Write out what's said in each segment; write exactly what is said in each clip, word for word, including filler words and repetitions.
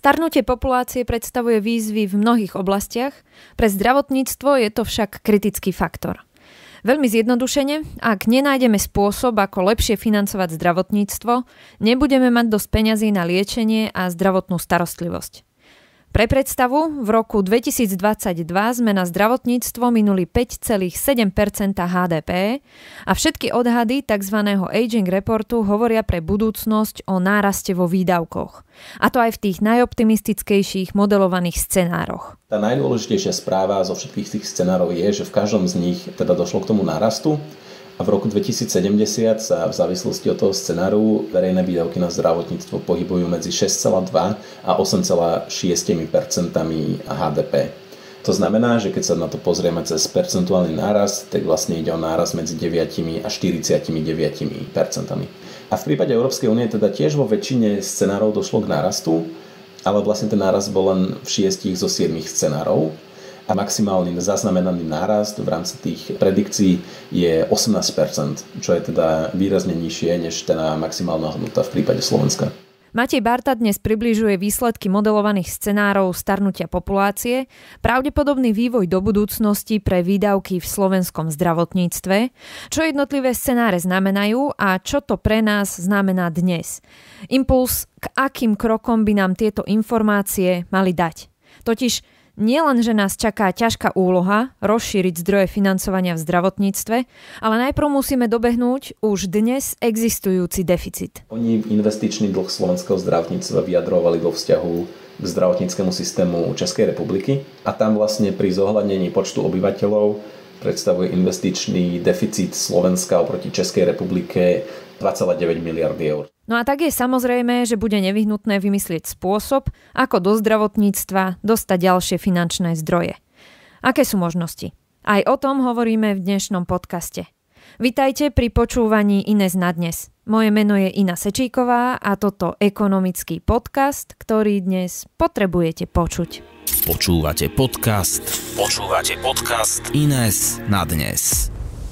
Starnutie populácie predstavuje výzvy v mnohých oblastiach, pre zdravotníctvo je to však kritický faktor. Veľmi zjednodušene, ak nenájdeme spôsob, ako lepšie financovať zdravotníctvo, nebudeme mať dosť peňazí na liečenie a zdravotnú starostlivosť. Pre predstavu, v roku dvetisícdvadsaťdva sme na zdravotníctvo minuli päť celá sedem percenta há dé pé a všetky odhady tzv. Aging reportu hovoria pre budúcnosť o náraste vo výdavkoch. A to aj v tých najoptimistickejších modelovaných scenároch. Tá najdôležitejšia správa zo všetkých tých scenárov je, že v každom z nich teda došlo k tomu nárastu. A v roku dvetisícsedemdesiat sa v závislosti od toho scenáru verejné výdavky na zdravotníctvo pohybujú medzi šesť celá dva a osem celá šesť percenta há dé pé. To znamená, že keď sa na to pozrieme cez percentuálny nárast, tak vlastne ide o nárast medzi deväť a štyridsaťdeväť percent. A v prípade Európskej únie teda tiež vo väčšine scenárov došlo k nárastu, ale vlastne ten nárast bol len v šiestich zo siedmich scenárov. A maximálny zaznamenaný nárast v rámci tých predikcií je osemnásť percent, čo je teda výrazne nižšie než tá maximálna hodnota v prípade Slovenska. Matej Barta dnes približuje výsledky modelovaných scenárov starnutia populácie, pravdepodobný vývoj do budúcnosti pre výdavky v slovenskom zdravotníctve, čo jednotlivé scenáre znamenajú a čo to pre nás znamená dnes. Impuls, k akým krokom by nám tieto informácie mali dať. Totiž nielen, že nás čaká ťažká úloha rozšíriť zdroje financovania v zdravotníctve, ale najprv musíme dobehnúť už dnes existujúci deficit. Oni investičný dlh slovenského zdravotníctva vyjadrovali vo vzťahu k zdravotníckemu systému Českej republiky a tam vlastne pri zohľadnení počtu obyvateľov predstavuje investičný deficit Slovenska oproti Českej republike dva celé deväť miliardy eur. No a tak je samozrejme, že bude nevyhnutné vymyslieť spôsob, ako do zdravotníctva dostať ďalšie finančné zdroje. Aké sú možnosti? Aj o tom hovoríme v dnešnom podcaste. Vitajte pri počúvaní Ines na dnes. Moje meno je Ina Sečíková a toto ekonomický podcast, ktorý dnes potrebujete počuť. Počúvate podcast. Počúvate podcast Ines na dnes.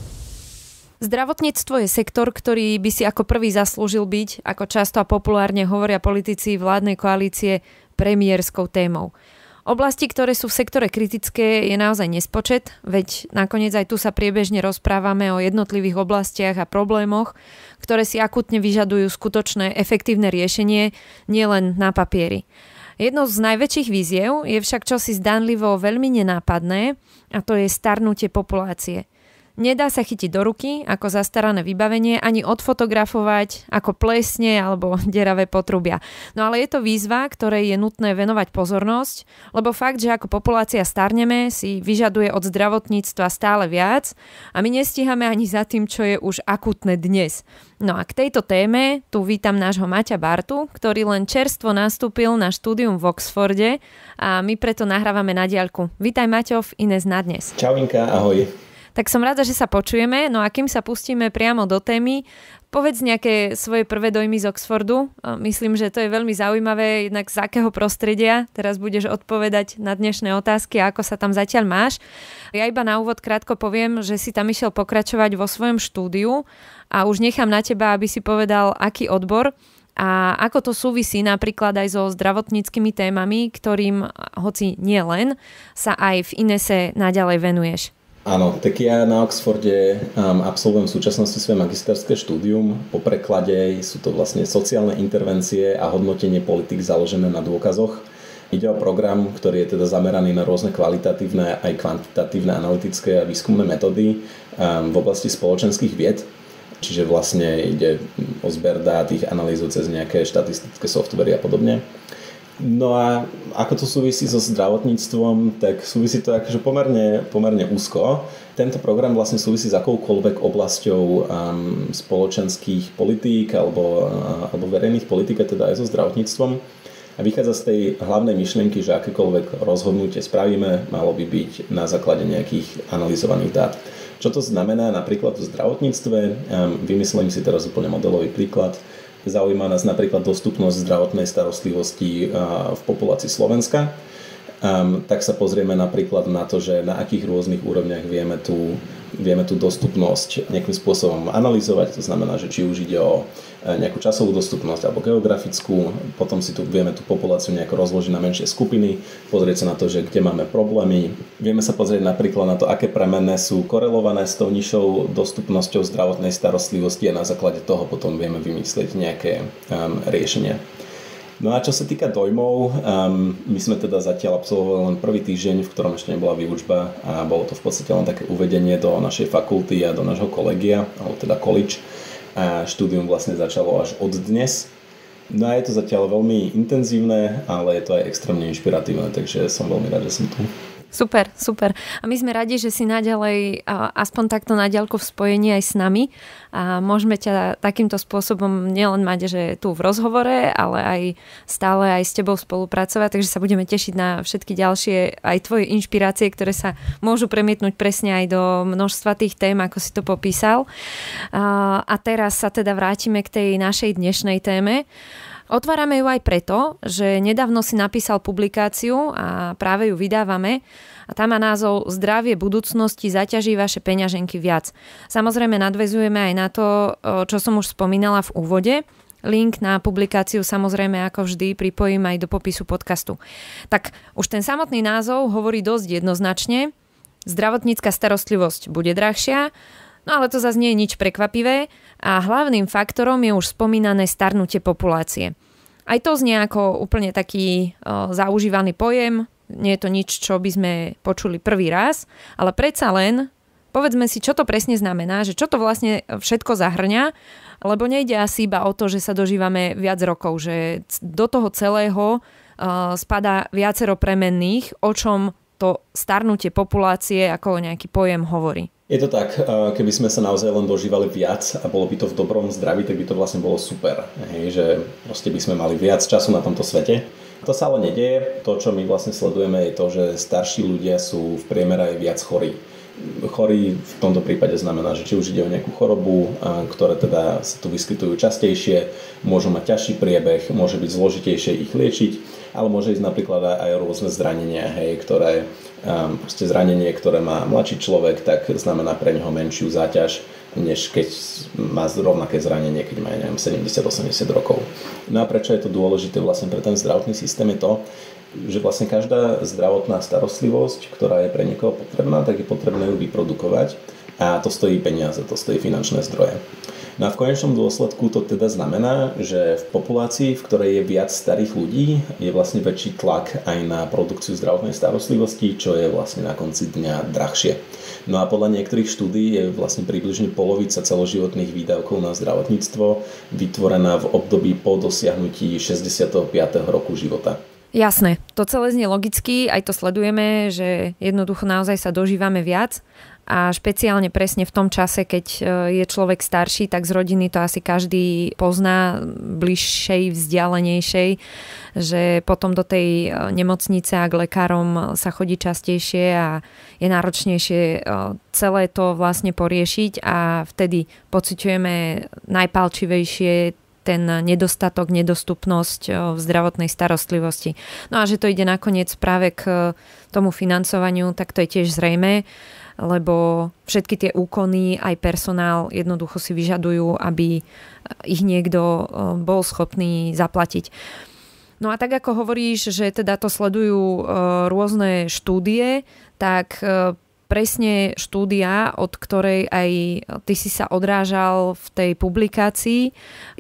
Zdravotníctvo je sektor, ktorý by si ako prvý zaslúžil byť, ako často a populárne hovoria politici vládnej koalície, premiérskou témou. Oblasti, ktoré sú v sektore kritické, je naozaj nespočet, veď nakoniec aj tu sa priebežne rozprávame o jednotlivých oblastiach a problémoch, ktoré si akútne vyžadujú skutočné efektívne riešenie, nielen na papieri. Jednou z najväčších víziev je však čosi zdanlivo veľmi nenápadné, a to je starnutie populácie. Nedá sa chytiť do ruky ako zastarané vybavenie, ani odfotografovať ako plesne alebo deravé potrubia. No ale je to výzva, ktorej je nutné venovať pozornosť, lebo fakt, že ako populácia starneme, si vyžaduje od zdravotníctva stále viac a my nestíhame ani za tým, čo je už akútne dnes. No a k tejto téme tu vítam nášho Maťa Bartu, ktorý len čerstvo nastúpil na štúdium v Oxforde a my preto nahrávame na diaľku. Vítaj Maťo v Ines na dnes. Čau Inka, ahoj. Tak som rada, že sa počujeme, no a kým sa pustíme priamo do témy, povedz nejaké svoje prvé dojmy z Oxfordu. Myslím, že to je veľmi zaujímavé, jednak z akého prostredia. Teraz budeš odpovedať na dnešné otázky, ako sa tam zatiaľ máš. Ja iba na úvod krátko poviem, že si tam išiel pokračovať vo svojom štúdiu a už nechám na teba, aby si povedal, aký odbor a ako to súvisí napríklad aj so zdravotníckymi témami, ktorým, hoci nie len, sa aj v Inese naďalej venuješ. Áno, tak ja na Oxforde um, absolvujem v súčasnosti svoje magisterské štúdium. Po preklade sú to vlastne sociálne intervencie a hodnotenie politik založené na dôkazoch. Ide o program, ktorý je teda zameraný na rôzne kvalitatívne aj kvantitatívne analytické a výskumné metódy um, v oblasti spoločenských vied. Čiže vlastne ide o zber dát, ich analýzu cez nejaké štatistické softvery a podobne. No a ako to súvisí so zdravotníctvom, tak súvisí to akože pomerne, pomerne úzko. Tento program vlastne súvisí s akoukoľvek oblasťou um, spoločenských politík alebo, uh, alebo verejných politík, a teda aj so zdravotníctvom. A vychádza z tej hlavnej myšlienky, že akékoľvek rozhodnutie spravíme, malo by byť na základe nejakých analyzovaných dát. Čo to znamená napríklad v zdravotníctve? Um, vymyslím si teraz úplne modelový príklad. Zaujíma nás napríklad dostupnosť zdravotnej starostlivosti v populácii Slovenska. Um, tak sa pozrieme napríklad na to, že na akých rôznych úrovniach vieme tú vieme tú dostupnosť nejakým spôsobom analyzovať, to znamená, že či už ide o nejakú časovú dostupnosť alebo geografickú, potom si tu vieme tú populáciu nejako rozložiť na menšie skupiny, pozrieť sa na to, že kde máme problémy. Vieme sa pozrieť napríklad na to, aké premenné sú korelované s tou nižšou dostupnosťou zdravotnej starostlivosti a na základe toho potom vieme vymyslieť nejaké um, riešenia. No a čo sa týka dojmov, um, my sme teda zatiaľ absolvovali len prvý týždeň, v ktorom ešte nebola výučba a bolo to v podstate len také uvedenie do našej fakulty a do nášho kolegia, alebo teda college. A štúdium vlastne začalo až od dnes. No a je to zatiaľ veľmi intenzívne, ale je to aj extrémne inšpiratívne, takže som veľmi rád, že som tu. Super, super. A my sme radi, že si naďalej aspoň takto na diaľku v spojení aj s nami a môžeme ťa takýmto spôsobom nielen mať, že tu v rozhovore, ale aj stále aj s tebou spolupracovať, takže sa budeme tešiť na všetky ďalšie aj tvoje inšpirácie, ktoré sa môžu premietnúť presne aj do množstva tých tém, ako si to popísal. A teraz sa teda vrátime k tej našej dnešnej téme. Otvárame ju aj preto, že nedávno si napísal publikáciu a práve ju vydávame a tá má názov Zdravie budúcnosti zaťaží vaše peňaženky viac. Samozrejme nadväzujeme aj na to, čo som už spomínala v úvode. Link na publikáciu samozrejme ako vždy pripojím aj do popisu podcastu. Tak už ten samotný názov hovorí dosť jednoznačne. Zdravotnícka starostlivosť bude drahšia, no ale to zase nie je nič prekvapivé a hlavným faktorom je už spomínané starnutie populácie. Aj to znie ako úplne taký o, zaužívaný pojem, nie je to nič, čo by sme počuli prvý raz, ale predsa len povedzme si, čo to presne znamená, že čo to vlastne všetko zahrňa, lebo nejde asi iba o to, že sa dožívame viac rokov, že do toho celého o, spadá viacero premenných, o čom to starnutie populácie ako nejaký pojem hovorí. Je to tak, keby sme sa naozaj len dožívali viac a bolo by to v dobrom zdraví, tak by to vlastne bolo super. Hej, že proste by sme mali viac času na tomto svete. To sa ale nedieje. To, čo my vlastne sledujeme, je to, že starší ľudia sú v priemere aj viac chorí. Chorí v tomto prípade znamená, že či už ide o nejakú chorobu, ktoré teda sa tu vyskytujú častejšie, môžu mať ťažší priebeh, môže byť zložitejšie ich liečiť, ale môže ísť napríklad aj o rôzne zranenia, hej, ktoré, um, proste zranenie, ktoré má mladší človek, tak znamená pre neho menšiu záťaž, než keď má rovnaké zranenie, keď má, neviem, sedemdesiat osemdesiat rokov. No a prečo je to dôležité vlastne pre ten zdravotný systém je to, že vlastne každá zdravotná starostlivosť, ktorá je pre niekoho potrebná, tak je potrebné ju vyprodukovať a to stojí peniaze, to stojí finančné zdroje. No a v konečnom dôsledku to teda znamená, že v populácii, v ktorej je viac starých ľudí, je vlastne väčší tlak aj na produkciu zdravotnej starostlivosti, čo je vlastne na konci dňa drahšie. No a podľa niektorých štúdií je vlastne približne polovica celoživotných výdavkov na zdravotníctvo vytvorená v období po dosiahnutí šesťdesiateho piateho roku života. Jasné, to celé znie logicky, aj to sledujeme, že jednoducho naozaj sa dožívame viac a špeciálne presne v tom čase, keď je človek starší, tak z rodiny to asi každý pozná bližšej, vzdialenejšej, že potom do tej nemocnice a k lekárom sa chodí častejšie a je náročnejšie celé to vlastne poriešiť a vtedy pociťujeme najpálčivejšie ten nedostatok, nedostupnosť v zdravotnej starostlivosti. No a že to ide nakoniec práve k tomu financovaniu, tak to je tiež zrejmé, lebo všetky tie úkony, aj personál jednoducho si vyžadujú, aby ich niekto bol schopný zaplatiť. No a tak ako hovoríš, že teda to sledujú rôzne štúdie, tak presne štúdia, od ktorej aj ty si sa odrážal v tej publikácii,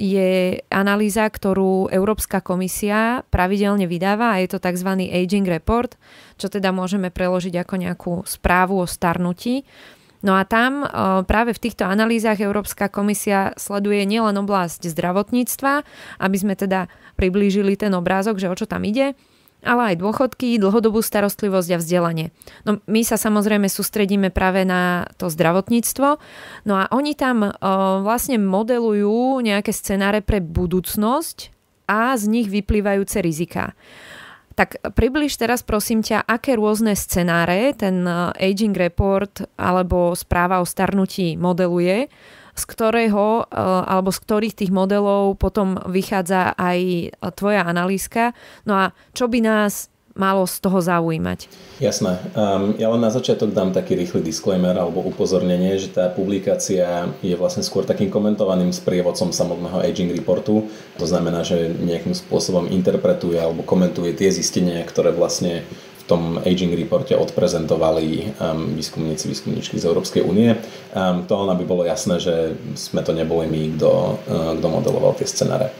je analýza, ktorú Európska komisia pravidelne vydáva a je to tzv. Aging Report, čo teda môžeme preložiť ako nejakú správu o starnutí. No a tam práve v týchto analýzach Európska komisia sleduje nielen oblasť zdravotníctva, aby sme teda priblížili ten obrázok, že o čo tam ide, ale aj dôchodky, dlhodobú starostlivosť a vzdelanie. No my sa samozrejme sústredíme práve na to zdravotníctvo. No a oni tam o, vlastne modelujú nejaké scenáre pre budúcnosť a z nich vyplývajúce riziká. Tak približ teraz prosím ťa, aké rôzne scenáre ten Aging Report alebo správa o starnutí modeluje, z ktorého alebo z ktorých tých modelov potom vychádza aj tvoja analýzka. No a čo by nás malo z toho zaujímať. Jasné. Um, ja len na začiatok dám taký rýchly disclaimer alebo upozornenie, že tá publikácia je vlastne skôr takým komentovaným sprievodcom samotného aging reportu. To znamená, že nejakým spôsobom interpretuje alebo komentuje tie zistenia, ktoré vlastne v tom aging reporte odprezentovali um, výskumníci, výskumníčky z Európskej únie. Um, to len aby bolo jasné, že sme to neboli my, kto, uh, kto modeloval tie scenáre.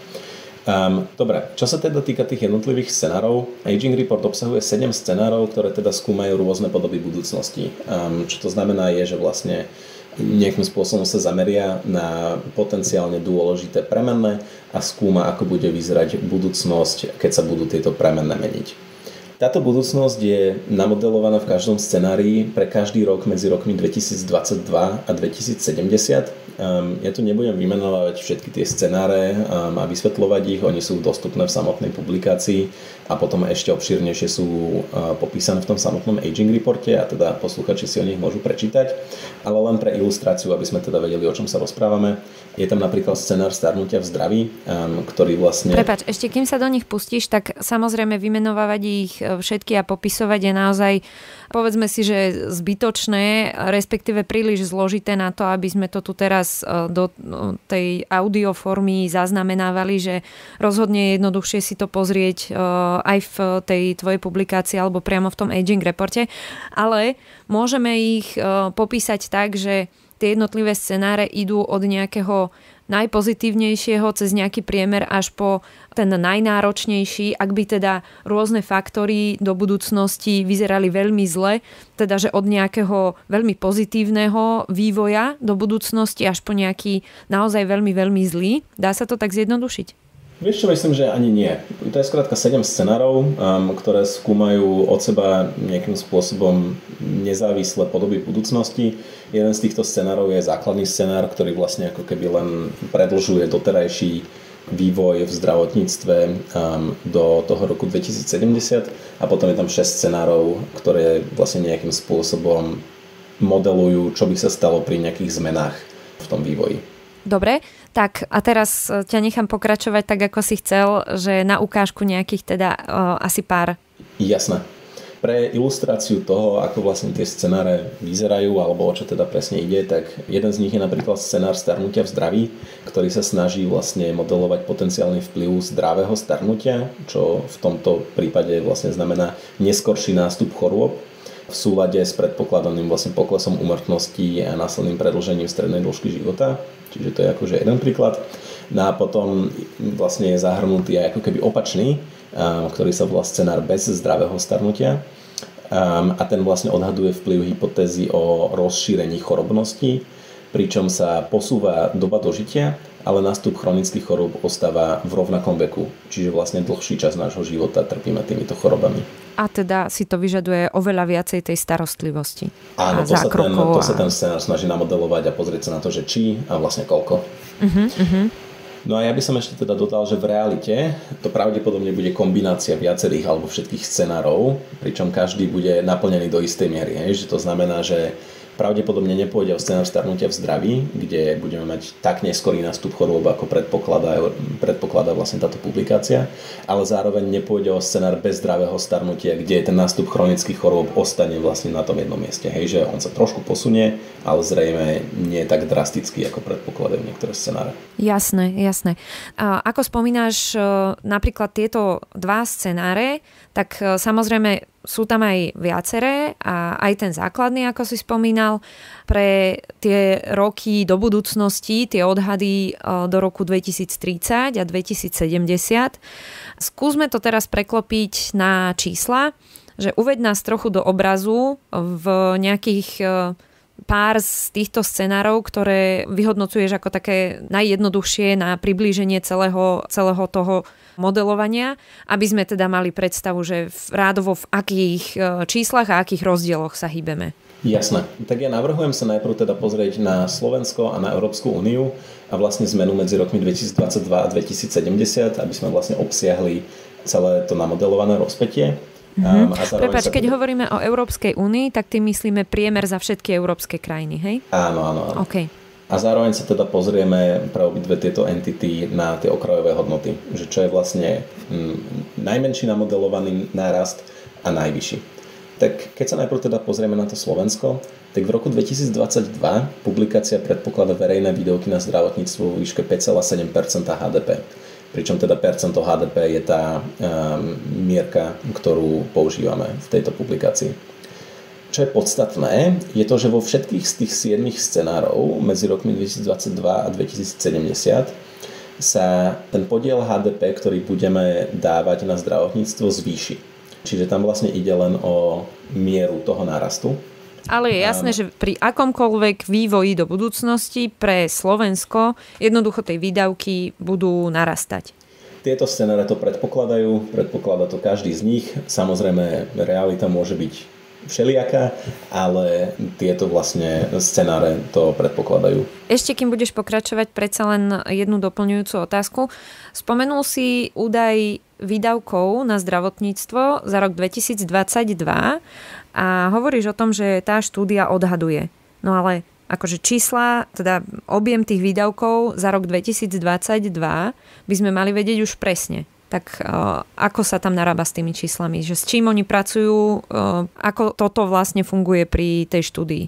Um, dobre, čo sa teda týka tých jednotlivých scenárov, Aging Report obsahuje sedem scenárov, ktoré teda skúmajú rôzne podoby budúcnosti. Um, čo to znamená je, že vlastne nejakým spôsobom sa zameria na potenciálne dôležité premenné a skúma, ako bude vyzerať budúcnosť, keď sa budú tieto premenné meniť. Táto budúcnosť je namodelovaná v každom scenárii pre každý rok medzi rokmi dvetisícdvadsaťdva a dvetisícsedemdesiat. Um, ja tu nebudem vymenovať všetky tie scenáre um, a vysvetľovať ich, oni sú dostupné v samotnej publikácii a potom ešte obšírnejšie sú uh, popísané v tom samotnom aging reporte a teda posluchači si o nich môžu prečítať. Ale len pre ilustráciu, aby sme teda vedeli, o čom sa rozprávame, je tam napríklad scenár starnutia v zdraví, um, ktorý vlastne... Prepáč, ešte kým sa do nich pustíš, tak samozrejme vymenovávať ich všetky a popisovať je naozaj, povedzme si, že zbytočné, respektíve príliš zložité na to, aby sme to tu teraz do tej audioformy zaznamenávali, že rozhodne je jednoduchšie si to pozrieť aj v tej tvojej publikácii alebo priamo v tom aging reporte, ale môžeme ich popísať tak, že tie jednotlivé scenáre idú od nejakého najpozitívnejšieho cez nejaký priemer až po ten najnáročnejší, ak by teda rôzne faktory do budúcnosti vyzerali veľmi zle, teda že od nejakého veľmi pozitívneho vývoja do budúcnosti až po nejaký naozaj veľmi, veľmi zlý. Dá sa to tak zjednodušiť? Vieš čo, myslím, že ani nie. To je skrátka sedem scenárov, um, ktoré skúmajú od seba nejakým spôsobom nezávislé podoby budúcnosti. Jeden z týchto scenárov je základný scenár, ktorý vlastne ako keby len predĺžuje doterajší vývoj v zdravotníctve um, do toho roku dvetisícsedemdesiat a potom je tam šesť scenárov, ktoré vlastne nejakým spôsobom modelujú, čo by sa stalo pri nejakých zmenách v tom vývoji. Dobre, tak a teraz ťa nechám pokračovať tak, ako si chcel, že na ukážku nejakých teda uh, asi pár. Jasné. Pre ilustráciu toho, ako vlastne tie scenáre vyzerajú, alebo o čo teda presne ide, tak jeden z nich je napríklad scenár starnutia v zdraví, ktorý sa snaží vlastne modelovať potenciálny vplyv zdravého starnutia, čo v tomto prípade vlastne znamená neskorší nástup chorôb v súlade s predpokladaným vlastne poklesom úmrtnosti a následným predĺžením strednej dĺžky života. Čiže to je akože jeden príklad. No a potom vlastne je zahrnutý aj ako keby opačný, ktorý sa volá scenár bez zdravého starnutia. A ten vlastne odhaduje vplyv hypotézy o rozšírení chorobnosti, pričom sa posúva doba dožitia, ale nástup chronických chorób ostáva v rovnakom veku. Čiže vlastne dlhší čas nášho života trpíme týmito chorobami. A teda si to vyžaduje oveľa viacej tej starostlivosti. Áno, to sa, ten, to sa ten scenár snaží namodelovať a pozrieť sa na to, že či a vlastne koľko. Uh-huh, uh-huh. No a ja by som ešte teda dodal, že v realite to pravdepodobne bude kombinácia viacerých alebo všetkých scenárov, pričom každý bude naplnený do istej miery. Hej? Že to znamená, že pravdepodobne nepôjde o scenár starnutia v zdraví, kde budeme mať tak neskorý nástup chorôb, ako predpokladá, predpokladá vlastne táto publikácia, ale zároveň nepôjde o scenár bez zdravého starnutia, kde ten nástup chronických chorôb ostane vlastne na tom jednom mieste. Hej, že on sa trošku posunie, ale zrejme nie je tak drastický, ako predpokladajú niektoré scenáre. Jasné, jasné. A ako spomínaš napríklad tieto dva scenáre, tak samozrejme sú tam aj viaceré a aj ten základný, ako si spomínal, pre tie roky do budúcnosti, tie odhady do roku dvetisíctridsať a dvetisícsedemdesiat. Skúsme to teraz preklopiť na čísla, že uveď nás trochu do obrazu v nejakých pár z týchto scenárov, ktoré vyhodnocuješ ako také najjednoduchšie na priblíženie celého, celého toho modelovania, aby sme teda mali predstavu, že v, rádovo v akých číslach a akých rozdieloch sa hýbeme. Jasné. Tak ja navrhujem sa najprv teda pozrieť na Slovensko a na Európsku úniu a vlastne zmenu medzi rokmi dvetisícdvadsaťdva a dvetisícsedemdesiat, aby sme vlastne obsiahli celé to namodelované rozpätie. Mm-hmm. Um, Prepáč, keď teda... hovoríme o Európskej únii, tak tým myslíme priemer za všetky európske krajiny, hej? Áno, áno, áno. Okay. A zároveň sa teda pozrieme pre obidve tieto entity na tie okrajové hodnoty, že čo je vlastne m, najmenší namodelovaný nárast a najvyšší. Tak keď sa najprv teda pozrieme na to Slovensko, tak v roku dvetisícdvadsaťdva publikácia predpokladá verejné výdavky na zdravotníctvo vo výške päť celá sedem percenta há dé pé. Pričom teda percento há dé pé je tá um, mierka, ktorú používame v tejto publikácii. Čo je podstatné, je to, že vo všetkých z tých siedmich scenárov medzi rokmi dvetisícdvadsaťdva a dvetisícsedemdesiat sa ten podiel há dé pé, ktorý budeme dávať na zdravotníctvo, zvýši. Čiže tam vlastne ide len o mieru toho nárastu. Ale je jasné, že pri akomkoľvek vývoji do budúcnosti pre Slovensko jednoducho tej výdavky budú narastať. Tieto scenáre to predpokladajú, predpokladá to každý z nich. Samozrejme, realita môže byť všelijaká, ale tieto vlastne scenáre to predpokladajú. Ešte kým budeš pokračovať, predsa len jednu doplňujúcu otázku. Spomenul si údaj výdavkov na zdravotníctvo za rok dvetisícdvadsaťdva a hovoríš o tom, že tá štúdia odhaduje. No ale akože čísla, teda objem tých výdavkov za rok dvetisícdvadsaťdva by sme mali vedieť už presne. Tak uh, ako sa tam narába s tými číslami? Že s čím oni pracujú? Uh, ako toto vlastne funguje pri tej štúdii?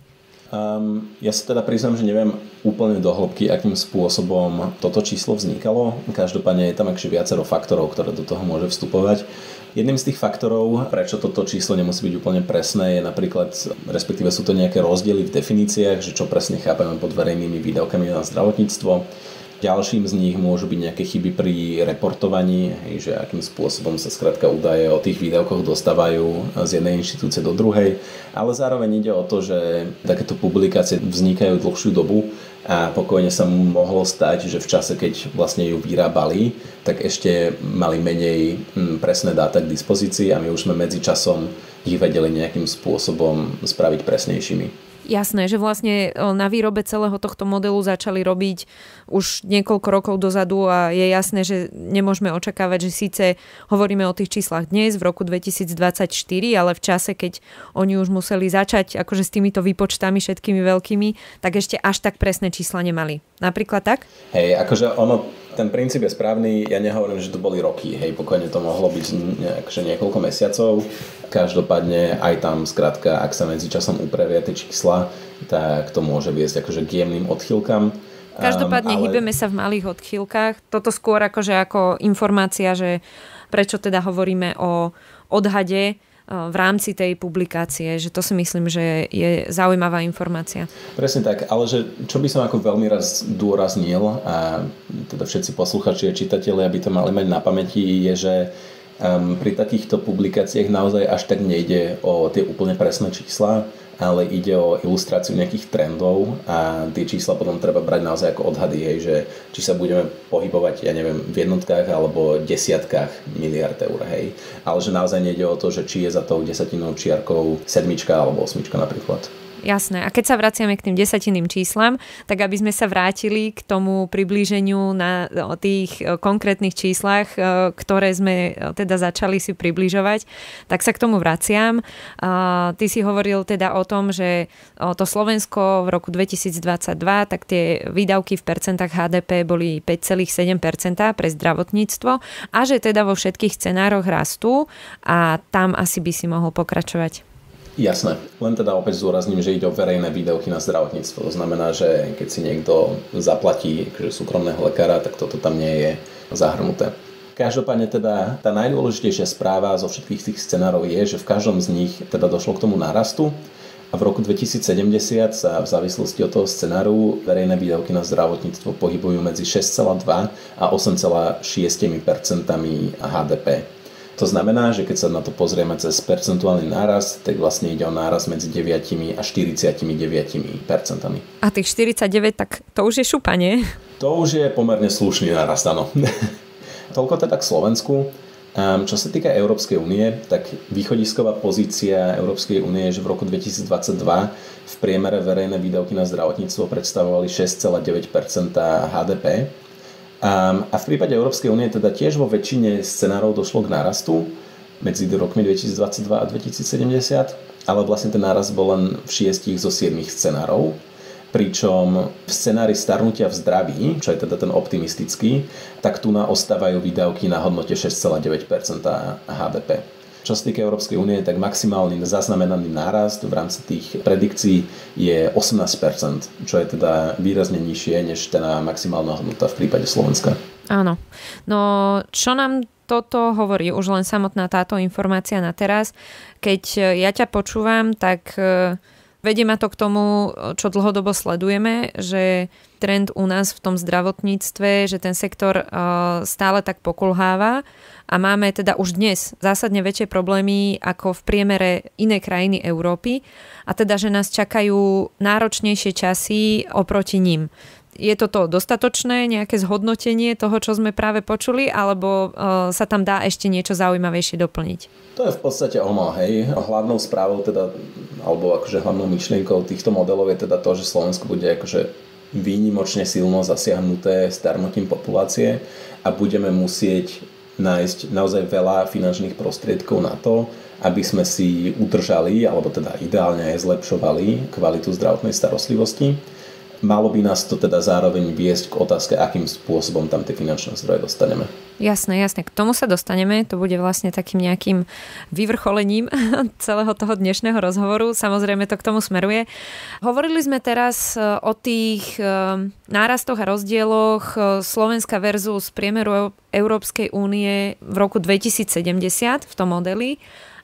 Um, ja sa teda priznám, že neviem úplne do hĺbky, akým spôsobom toto číslo vznikalo. Každopádne je tam akže viacero faktorov, ktoré do toho môže vstupovať. Jedným z tých faktorov, prečo toto číslo nemusí byť úplne presné, je napríklad, respektíve sú to nejaké rozdiely v definíciách, že čo presne chápeme pod verejnými výdavkami na zdravotníctvo. Ďalším z nich môžu byť nejaké chyby pri reportovaní, hej, že akým spôsobom sa skrátka údaje o tých výdavkoch dostávajú z jednej inštitúcie do druhej, ale zároveň ide o to, že takéto publikácie vznikajú dlhšiu dobu a pokojne sa mohlo stať, že v čase, keď vlastne ju vyrábali, tak ešte mali menej presné dáta k dispozícii a my už sme medzi časom ich vedeli nejakým spôsobom spraviť presnejšími. Jasné, že vlastne na výrobe celého tohto modelu začali robiť už niekoľko rokov dozadu a je jasné, že nemôžeme očakávať, že síce hovoríme o tých číslach dnes v roku dvetisícdvadsaťštyri, ale v čase, keď oni už museli začať akože s týmito výpočtami všetkými veľkými, tak ešte až tak presné čísla nemali. Napríklad tak? Hej, akože ono, ten princíp je správny, ja nehovorím, že to boli roky, hej, pokojne to mohlo byť akože niekoľko mesiacov. Každopádne aj tam skrátka, ak sa medzi časom upravia tie čísla, tak to môže viesť akože k jemným odchýlkam. Každopádne um, ale... hýbeme sa v malých odchýlkach. Toto skôr akože ako informácia, že prečo teda hovoríme o odhade v rámci tej publikácie, že to si myslím, že je zaujímavá informácia. Presne tak, ale že čo by som ako veľmi raz dôraznil a teda všetci posluchači a čitatelia by to mali mať na pamäti, je, že um, pri takýchto publikáciách naozaj až tak nejde o tie úplne presné čísla, ale ide o ilustráciu nejakých trendov a tie čísla potom treba brať naozaj ako odhady, hej, že či sa budeme pohybovať, ja neviem, v jednotkách alebo desiatkách miliard eur, hej. Ale že naozaj nejde o to, že či je za tou desatinou čiarkou sedmička alebo osmička napríklad. Jasné. A keď sa vraciame k tým desatinným číslam, tak aby sme sa vrátili k tomu priblíženiu na tých konkrétnych číslach, ktoré sme teda začali si približovať, tak sa k tomu vraciam. Ty si hovoril teda o tom, že to Slovensko v roku dvetisícdvadsaťdva, tak tie výdavky v percentách há dé pé boli päť celá sedem percenta pre zdravotníctvo a že teda vo všetkých scenároch rastú a tam asi by si mohol pokračovať. Jasné, len teda opäť zdôrazním, že ide o verejné výdavky na zdravotníctvo. To znamená, že keď si niekto zaplatí akože súkromného lekára, tak toto tam nie je zahrnuté. Každopádne teda tá najdôležitejšia správa zo všetkých tých scenárov je, že v každom z nich teda došlo k tomu nárastu a v roku dvetisícsedemdesiat sa v závislosti od toho scenáru verejné výdavky na zdravotníctvo pohybujú medzi šesť celá dva a osem celá šesť percenta há dé pé. To znamená, že keď sa na to pozrieme cez percentuálny náraz, tak vlastne ide o náraz medzi deväť a štyridsaťdeväť percentami. A tých štyridsaťdeväť, tak to už je šupa, nie? To už je pomerne slušný nárast, áno. Toľko teda k Slovensku. Čo sa týka Európskej únie, tak východisková pozícia Európskej únie je, že v roku dvetisícdvadsaťdva v priemere verejné výdavky na zdravotníctvo predstavovali šesť celá deväť percenta há dé pé. A v prípade Európskej únie teda tiež vo väčšine scenárov došlo k nárastu medzi rokmi dvetisícdvadsaťdva a dvetisícsedemdesiat, ale vlastne ten nárast bol len v šiestich zo siedmich scenárov, pričom v scenári starnutia v zdraví, čo je teda ten optimistický, tak tu na ostávajú výdavky na hodnote šesť celá deväť percenta há dé pé. Čo sa týka Európskej únie, tak maximálny zaznamenaný nárast v rámci tých predikcií je osemnásť percent, čo je teda výrazne nižšie než tá maximálna hodnota v prípade Slovenska. Áno. No čo nám toto hovorí už len samotná táto informácia na teraz? Keď ja ťa počúvam, tak vedie ma to k tomu, čo dlhodobo sledujeme, že trend u nás v tom zdravotníctve, že ten sektor stále tak pokulháva a máme teda už dnes zásadne väčšie problémy ako v priemere iné krajiny Európy a teda, že nás čakajú náročnejšie časy oproti ním. Je toto dostatočné, nejaké zhodnotenie toho, čo sme práve počuli, alebo uh, sa tam dá ešte niečo zaujímavejšie doplniť? To je v podstate ono, hej. Hlavnou správou teda, alebo akože hlavnou myšlienkou týchto modelov je teda to, že Slovensko bude akože výnimočne silno zasiahnuté starnutím populácie a budeme musieť nájsť naozaj veľa finančných prostriedkov na to, aby sme si udržali, alebo teda ideálne aj zlepšovali kvalitu zdravotnej starostlivosti. Malo by nás to teda zároveň viesť k otázke, akým spôsobom tam tie finančné zdroje dostaneme. Jasné, jasné. K tomu sa dostaneme. To bude vlastne takým nejakým vyvrcholením celého toho dnešného rozhovoru. Samozrejme to k tomu smeruje. Hovorili sme teraz o tých nárastoch a rozdieloch Slovenska versus priemeru Európskej únie v roku dvetisícsedemdesiat v tom modeli.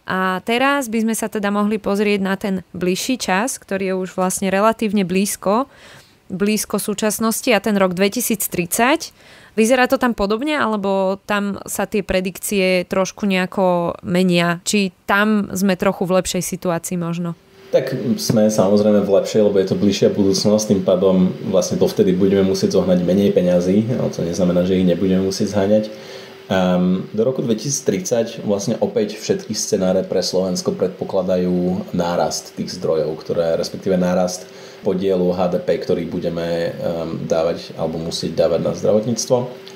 A teraz by sme sa teda mohli pozrieť na ten bližší čas, ktorý je už vlastne relatívne blízko, blízko súčasnosti a ten rok dvetisíctridsať. Vyzerá to tam podobne, alebo tam sa tie predikcie trošku nejako menia? Či tam sme trochu v lepšej situácii možno? Tak sme samozrejme v lepšej, lebo je to bližšia budúcnosť, tým pádom vlastne dovtedy budeme musieť zohnať menej peňazí, ale to neznamená, že ich nebudeme musieť zháňať. Um, do roku dvetisíctridsať vlastne opäť všetky scenáre pre Slovensko predpokladajú nárast tých zdrojov, ktoré respektíve nárast podielu há dé pé, ktorý budeme um, dávať alebo musieť dávať na zdravotníctvo.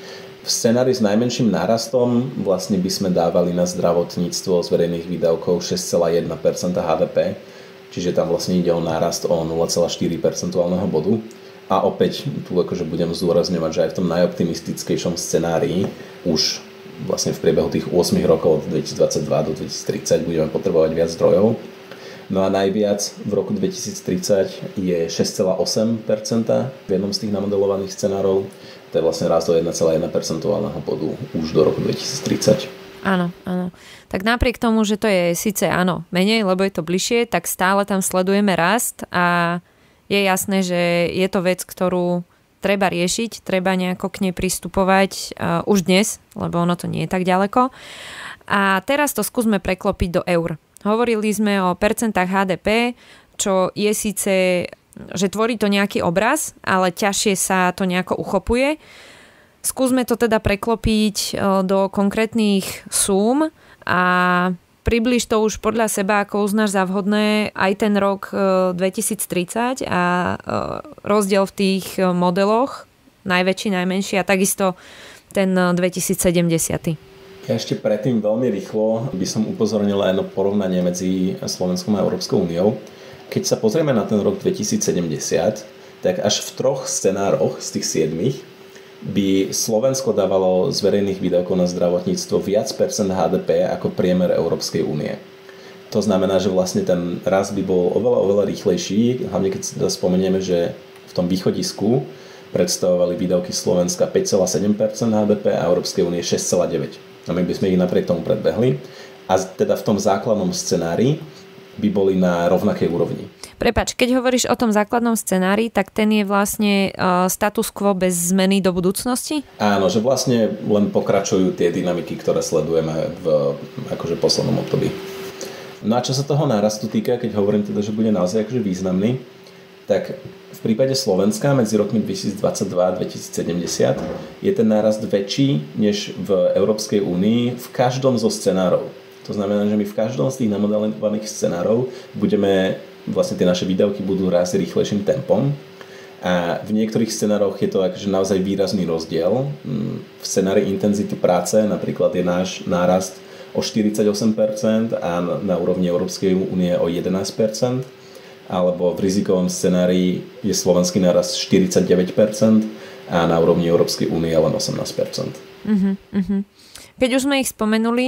V scenári s najmenším nárastom vlastne by sme dávali na zdravotníctvo z verejných výdavkov šesť celá jeden percent há dé pé, čiže tam vlastne ide o nárast o nula celá štyri percentuálneho bodu. A opäť tu akože budem zdôrazňovať, že aj v tom najoptimistickejšom scenári už vlastne v priebehu tých osem rokov od dvetisícdvadsaťdva do dvetisíctridsať budeme potrebovať viac zdrojov. No a najviac v roku dvetisíctridsať je šesť celá osem percent v jednom z tých namodelovaných scenárov. To je vlastne rast o jeden celá jeden percentuálneho bodu už do roku dvetisíctridsať. Áno, áno. Tak napriek tomu, že to je síce áno menej, lebo je to bližšie, tak stále tam sledujeme rast a je jasné, že je to vec, ktorú treba riešiť, treba nejako k nej pristupovať uh, už dnes, lebo ono to nie je tak ďaleko. A teraz to skúsme preklopiť do eur. Hovorili sme o percentách há dé pé, čo je síce, že tvorí to nejaký obraz, ale ťažšie sa to nejako uchopuje. Skúsme to teda preklopiť uh, do konkrétnych súm a približ to už podľa seba, ako uznáš za vhodné, aj ten rok dvetisíctridsať a rozdiel v tých modeloch, najväčší, najmenší a takisto ten dvetisícsedemdesiat. Ja ešte predtým veľmi rýchlo by som upozornil aj na porovnanie medzi Slovenskom a Európskou úniou. Keď sa pozrieme na ten rok dvetisícsedemdesiat, tak až v troch scenároch z tých siedmich by Slovensko dávalo z verejných výdavkov na zdravotníctvo viac percent há dé pé ako priemer Európskej únie. To znamená, že vlastne ten rast by bol oveľa, oveľa rýchlejší, hlavne keď si spomenieme, že v tom východisku predstavovali výdavky Slovenska päť celá sedem percent há dé pé a Európskej únie šesť celá deväť percent. A my by sme ich napriek tomu predbehli. A teda v tom základnom scenári by boli na rovnakej úrovni. Prepáč, keď hovoríš o tom základnom scenári, tak ten je vlastne uh, status quo bez zmeny do budúcnosti? Áno, že vlastne len pokračujú tie dynamiky, ktoré sledujeme v akože poslednom období. No a čo sa toho nárastu týka, keď hovorím teda, že bude naozaj akože významný, tak v prípade Slovenska medzi rokmi dvetisícdvadsaťdva a dvetisícsedemdesiat je ten nárast väčší než v Európskej únii v každom zo scenárov. To znamená, že my v každom z tých namodelovaných scenárov budeme, vlastne tie naše výdavky budú rásť rýchlejším tempom. A v niektorých scenároch je to akože naozaj výrazný rozdiel. V scenári intenzity práce napríklad je náš nárast o štyridsaťosem percent a na úrovni Európskej únie o jedenásť percent. Alebo v rizikovom scenári je slovenský nárast štyridsaťdeväť percent a na úrovni Európskej únie len osemnásť percent. Uh-huh, uh-huh. Keď už sme ich spomenuli,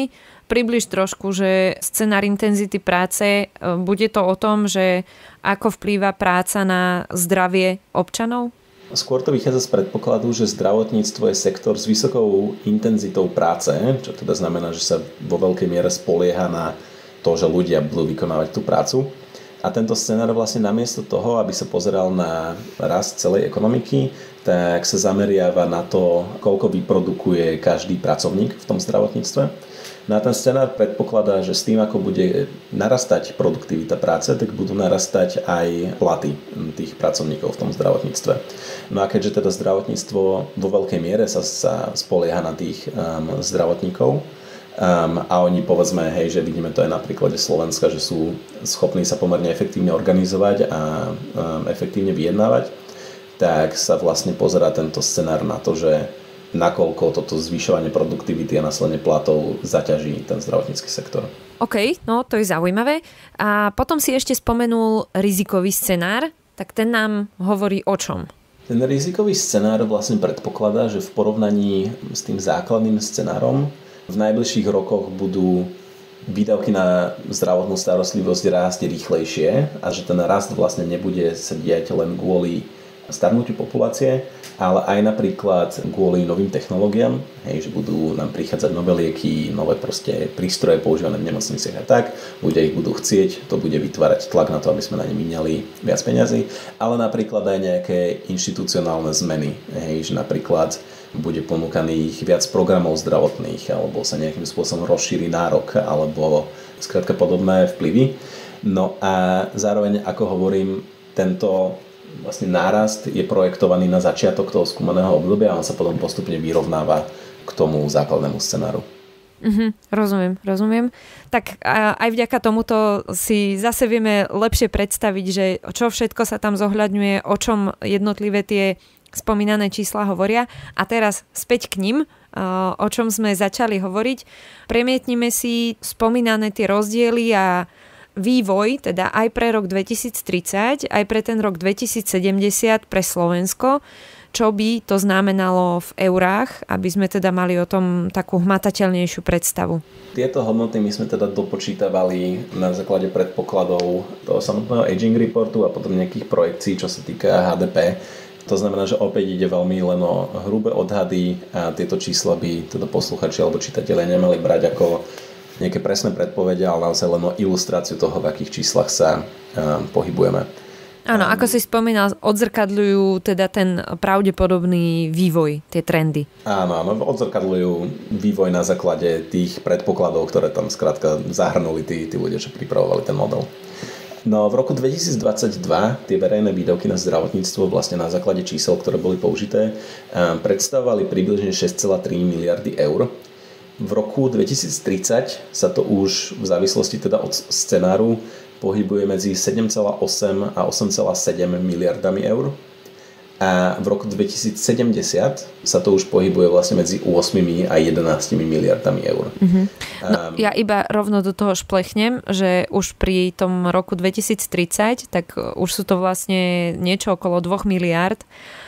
približ trošku, že scenár intenzity práce, bude to o tom, že ako vplýva práca na zdravie občanov? Skôr to vychádza z predpokladu, že zdravotníctvo je sektor s vysokou intenzitou práce, čo teda znamená, že sa vo veľkej miere spolieha na to, že ľudia budú vykonávať tú prácu. A tento scenár vlastne namiesto toho, aby sa pozeral na rast celej ekonomiky, tak sa zameriava na to, koľko vyprodukuje každý pracovník v tom zdravotníctve. No a ten scenár predpokladá, že s tým, ako bude narastať produktivita práce, tak budú narastať aj platy tých pracovníkov v tom zdravotníctve. No a keďže teda zdravotníctvo vo veľkej miere sa, sa spolieha na tých um, zdravotníkov, Um, a oni povedzme, hej, že vidíme to aj na príklade Slovenska, že sú schopní sa pomerne efektívne organizovať a um, efektívne vyjednávať, tak sa vlastne pozerá tento scenár na to, že nakoľko toto zvyšovanie produktivity a následne platov zaťaží ten zdravotnícky sektor. OK, no to je zaujímavé. A potom si ešte spomenul rizikový scenár, tak ten nám hovorí o čom? Ten rizikový scenár vlastne predpokladá, že v porovnaní s tým základným scenárom v najbližších rokoch budú výdavky na zdravotnú starostlivosť rásť rýchlejšie a že ten rast vlastne nebude sa diať len kvôli starnutiu populácie, ale aj napríklad kvôli novým technológiám, hej, že budú nám prichádzať nové lieky, nové proste prístroje používané v nemocniciach a tak, ľudia ich budú chcieť, to bude vytvárať tlak na to, aby sme na ne minali viac peňazí, ale napríklad aj nejaké inštitucionálne zmeny, hej, že napríklad bude ponúkaných viac programov zdravotných alebo sa nejakým spôsobom rozšíri nárok alebo skrátka podobné vplyvy. No a zároveň, ako hovorím, tento vlastne nárast je projektovaný na začiatok toho skúmaného obdobia a on sa potom postupne vyrovnáva k tomu základnému scenáru. Mhm, rozumiem, rozumiem. Tak aj vďaka tomuto si zase vieme lepšie predstaviť, že čo všetko sa tam zohľadňuje, o čom jednotlivé tie spomínané čísla hovoria. A teraz späť k ním, o čom sme začali hovoriť. Premietnime si spomínané tie rozdiely a vývoj, teda aj pre rok dvetisíctridsať, aj pre ten rok dvetisícsedemdesiat pre Slovensko, čo by to znamenalo v eurách, aby sme teda mali o tom takú hmatateľnejšiu predstavu. Tieto hodnoty my sme teda dopočítavali na základe predpokladov toho samotného aging reportu a potom nejakých projekcií, čo sa týka há dé pé. To znamená, že opäť ide veľmi len o hrubé odhady a tieto čísla by teda posluchači alebo čitatelia nemali brať ako nejaké presné predpovede, ale naozaj len o ilustráciu toho, v akých číslach sa um, pohybujeme. Áno, ako si spomínal, odzrkadľujú teda ten pravdepodobný vývoj, tie trendy. Áno, áno, odzrkadľujú vývoj na základe tých predpokladov, ktoré tam skrátka zahrnuli tí, tí ľudia, čo pripravovali ten model. No v roku dvetisícdvadsaťdva tie verejné výdavky na zdravotníctvo vlastne na základe čísel, ktoré boli použité, predstavovali približne šesť celá tri miliardy eur. V roku dvetisíctridsať sa to už v závislosti teda od scenáru pohybuje medzi sedem celá osem a osem celá sedem miliardami eur. A v roku dvetisícsedemdesiat sa to už pohybuje vlastne medzi osem a jedenásť miliardami eur. Mm-hmm. No, um, ja iba rovno do toho šplechnem, že už pri tom roku dvetisíctridsať, tak už sú to vlastne niečo okolo dva miliárd.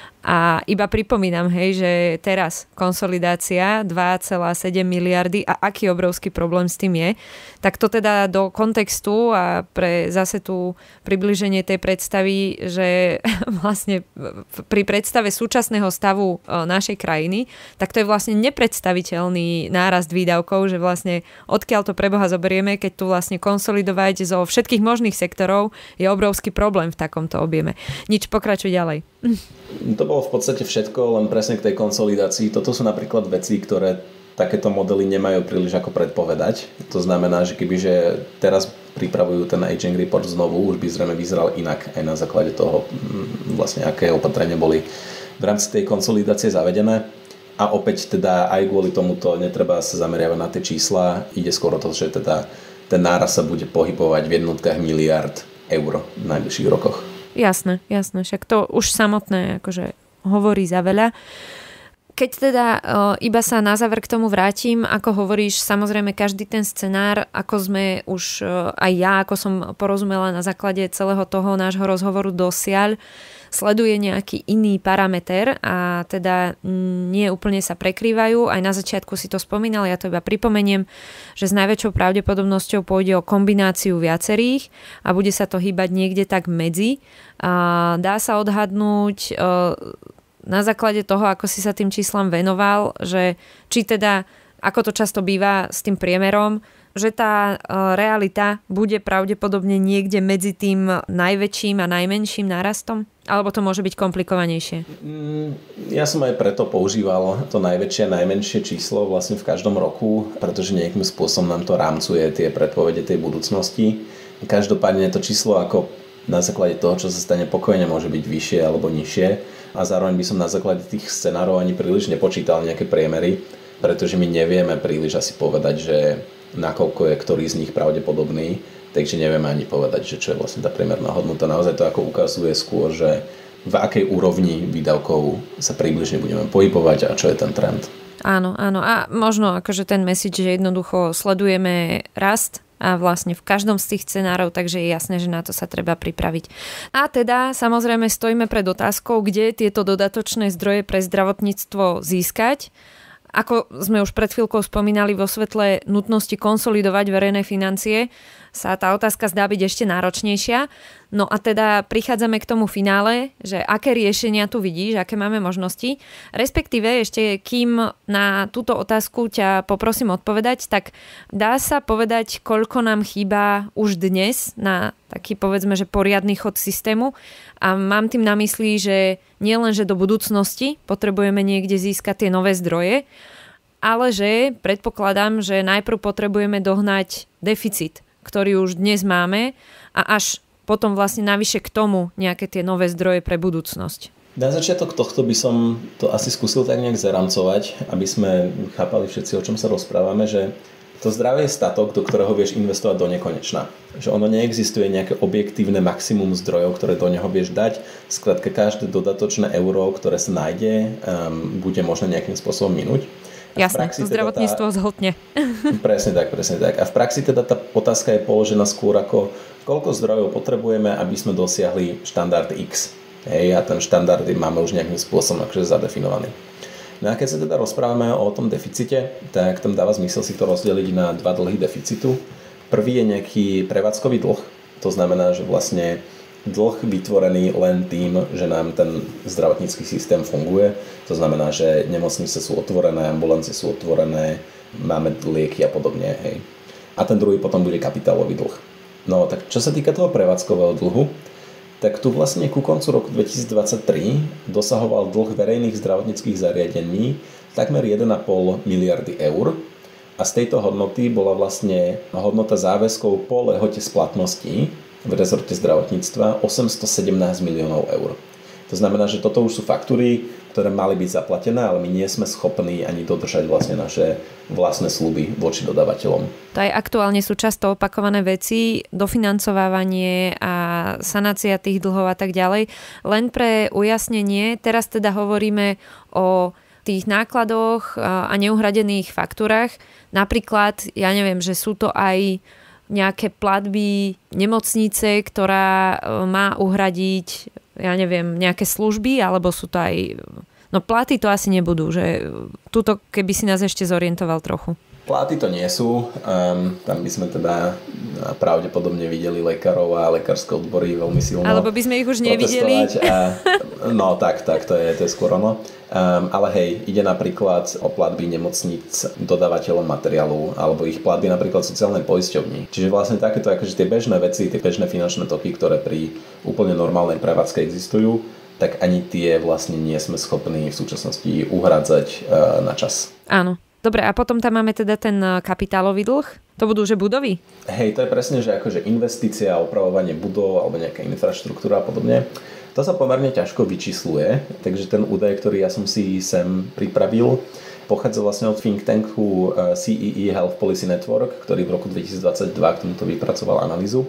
A iba pripomínam, hej, že teraz konsolidácia dva celá sedem miliardy a aký obrovský problém s tým je, tak to teda do kontextu a pre zase tú približenie tej predstavy, že vlastne pri predstave súčasného stavu našej krajiny, tak to je vlastne nepredstaviteľný nárast výdavkov, že vlastne odkiaľ to pre Boha zoberieme, keď tu vlastne konsolidovať zo všetkých možných sektorov je obrovský problém v takomto objeme. Nič, pokračuj ďalej. To bolo v podstate všetko, len presne k tej konsolidácii. Toto sú napríklad veci, ktoré takéto modely nemajú príliš ako predpovedať. To znamená, že kebyže teraz pripravujú ten aging report znovu, už by zrejme vyzeral inak aj na základe toho, vlastne aké opatrenia boli v rámci tej konsolidácie zavedené. A opäť teda aj kvôli tomuto netreba sa zameriavať na tie čísla. Ide skôr o to, že teda ten náraz sa bude pohybovať v jednotkách miliárd eur v najbližších rokoch. Jasné, jasné, však to už samotné akože hovorí za veľa. Keď teda e, iba sa na záver k tomu vrátim, ako hovoríš, samozrejme každý ten scenár, ako sme už e, aj ja, ako som porozumela na základe celého toho nášho rozhovoru dosiaľ, sleduje nejaký iný parameter a teda nie úplne sa prekrývajú. Aj na začiatku si to spomínal, ja to iba pripomeniem, že s najväčšou pravdepodobnosťou pôjde o kombináciu viacerých a bude sa to hýbať niekde tak medzi. A dá sa odhadnúť na základe toho, ako si sa tým číslam venoval, že či teda, ako to často býva s tým priemerom, že tá realita bude pravdepodobne niekde medzi tým najväčším a najmenším nárastom? Alebo to môže byť komplikovanejšie? Ja som aj preto používal to najväčšie a najmenšie číslo vlastne v každom roku, pretože nejakým spôsobom nám to rámcuje tie predpovede tej budúcnosti. Každopádne to číslo ako na základe toho, čo sa stane pokojne, môže byť vyššie alebo nižšie. A zároveň by som na základe tých scenárov ani príliš nepočítal nejaké priemery, pretože my nevieme príliš asi povedať, že nakoľko je ktorý z nich pravdepodobný, takže nevieme ani povedať, že čo je vlastne tá priemerná hodnota. Naozaj to ako ukazuje skôr, že v akej úrovni výdavkov sa približne budeme pohybovať a čo je ten trend. Áno, áno. A možno akože ten message, že jednoducho sledujeme rast a vlastne v každom z tých scenárov, takže je jasné, že na to sa treba pripraviť. A teda samozrejme stojíme pred otázkou, kde tieto dodatočné zdroje pre zdravotníctvo získať. Ako sme už pred chvíľkou spomínali, vo svetle nutnosti konsolidovať verejné financie sa tá otázka zdá byť ešte náročnejšia. No a teda prichádzame k tomu finále, že aké riešenia tu vidíš, aké máme možnosti. Respektíve ešte kým na túto otázku ťa poprosím odpovedať, tak dá sa povedať, koľko nám chýba už dnes na taký povedzme, že poriadny chod systému. A mám tým na mysli, že nie len, že do budúcnosti potrebujeme niekde získať tie nové zdroje, ale že predpokladám, že najprv potrebujeme dohnať deficit, ktorý už dnes máme a až potom vlastne navyše k tomu nejaké tie nové zdroje pre budúcnosť. Na začiatok tohto by som to asi skúsil tak nejak zaramcovať, aby sme chápali všetci, o čom sa rozprávame, že to zdravie je statok, do ktorého vieš investovať do nekonečna. Že ono neexistuje nejaké objektívne maximum zdrojov, ktoré do neho vieš dať. Skrátka každé dodatočné euro, ktoré sa nájde, um, bude možno nejakým spôsobom minúť. Jasné, to zdravotníctvo teda tá... zhltne. Presne tak, presne tak. A v praxi teda tá otázka je položená skôr ako, koľko zdrojov potrebujeme, aby sme dosiahli štandard X. Hej, a ten štandard máme už nejakým spôsobom akože zadefinovaný. No a keď sa teda rozprávame o tom deficite, tak tam dáva zmysel si to rozdeliť na dva dlhy deficitu. Prvý je nejaký prevádzkový dlh, to znamená, že vlastne dlh vytvorený len tým, že nám ten zdravotnícky systém funguje. To znamená, že nemocnice sú otvorené, ambulancie sú otvorené, máme lieky a podobne. Hej. A ten druhý potom bude kapitálový dlh. No tak čo sa týka toho prevádzkového dlhu, tak tu vlastne ku koncu roku dvetisícdvadsaťtri dosahoval dlh verejných zdravotníckych zariadení takmer jeden a pol miliardy eur a z tejto hodnoty bola vlastne hodnota záväzkov po lehote splatnosti v rezorte zdravotníctva osemstosedemnásť miliónov eur. To znamená, že toto už sú faktúry, ktoré mali byť zaplatené, ale my nie sme schopní ani dodržať vlastne naše vlastné sľuby voči dodávateľom. To aj aktuálne sú často opakované veci, dofinancovávanie a sanácia tých dlhov a tak ďalej. Len pre ujasnenie, teraz teda hovoríme o tých nákladoch a neuhradených faktúrach. Napríklad, ja neviem, že sú to aj nejaké platby nemocnice, ktorá má uhradiť, ja neviem, nejaké služby, alebo sú to aj... No platy to asi nebudú, že tuto keby si nás ešte zorientoval trochu. Platy to nie sú, um, tam by sme teda pravdepodobne videli lekárov a lekárske odbory veľmi silno. Alebo by sme ich už nevideli. A, no tak, tak, to je, to je skôr ono. Um, ale hej, ide napríklad o platby nemocníc dodávateľom materiálu alebo ich platby napríklad sociálnej poisťovni. Čiže vlastne takéto akože tie bežné veci, tie bežné finančné toky, ktoré pri úplne normálnej prevádzke existujú, tak ani tie vlastne nie sme schopní v súčasnosti uhradzať uh, na čas. Áno. Dobre, a potom tam máme teda ten kapitálový dlh? To budú, že budovy? Hej, to je presne, že akože investícia, opravovanie budov alebo nejaká infraštruktúra a podobne. To sa pomerne ťažko vyčísluje, takže ten údaj, ktorý ja som si sem pripravil, pochádza vlastne od think tanku C E E Health Policy Network, ktorý v roku dvetisícdvadsaťdva k tomuto vypracoval analýzu.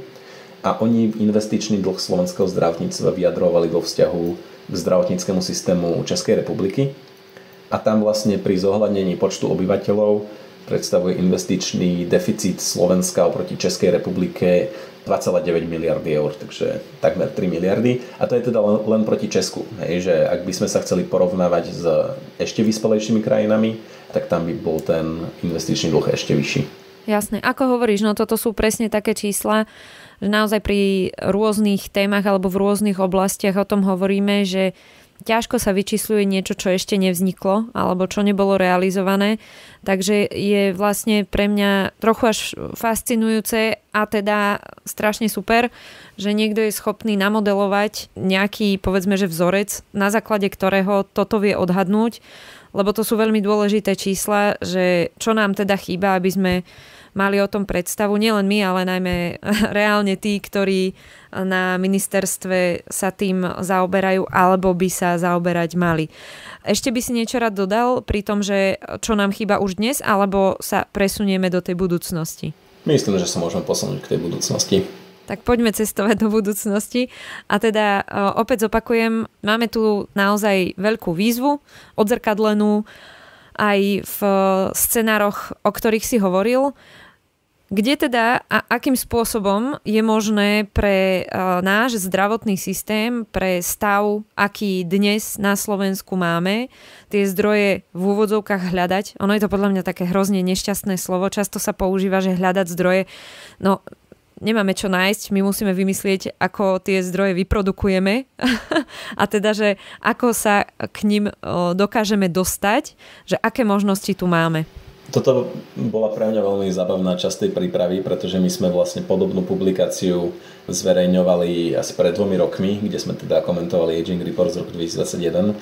A oni investičný dlh slovenského zdravotníctva vyjadrovali vo vzťahu k zdravotníckemu systému Českej republiky. A tam vlastne pri zohľadnení počtu obyvateľov predstavuje investičný deficit Slovenska oproti Českej republike dva celé deväť miliardy eur, takže takmer tri miliardy. A to je teda len, len proti Česku. Hej, že ak by sme sa chceli porovnávať s ešte vyspelejšími krajinami, tak tam by bol ten investičný dlh ešte vyšší. Jasné. Ako hovoríš, no toto sú presne také čísla, že naozaj pri rôznych témach alebo v rôznych oblastiach o tom hovoríme, že ťažko sa vyčísľuje niečo, čo ešte nevzniklo alebo čo nebolo realizované. Takže je vlastne pre mňa trochu až fascinujúce a teda strašne super, že niekto je schopný namodelovať nejaký, povedzme, že vzorec, na základe ktorého toto vie odhadnúť, lebo to sú veľmi dôležité čísla, že čo nám teda chýba, aby sme mali o tom predstavu, nielen my, ale najmä reálne tí, ktorí na ministerstve sa tým zaoberajú alebo by sa zaoberať mali. Ešte by si niečo rád dodal pri tom, že čo nám chýba už dnes, alebo sa presunieme do tej budúcnosti? Myslím, že sa môžeme posunúť k tej budúcnosti. Tak poďme cestovať do budúcnosti. A teda opäť zopakujem, máme tu naozaj veľkú výzvu, odzrkadlenú aj v scenároch, o ktorých si hovoril. Kde teda a akým spôsobom je možné pre uh, náš zdravotný systém, pre stav, aký dnes na Slovensku máme, tie zdroje v úvodzovkách hľadať? Ono je to podľa mňa také hrozne nešťastné slovo. Často sa používa, že hľadať zdroje. No, nemáme čo nájsť, my musíme vymyslieť, ako tie zdroje vyprodukujeme a teda, že ako sa k ním uh, dokážeme dostať, že aké možnosti tu máme. Toto bola pre mňa veľmi zábavná časť tej prípravy, pretože my sme vlastne podobnú publikáciu zverejňovali asi pred dvomi rokmi, kde sme teda komentovali Aging Report z roku dvetisícdvadsaťjeden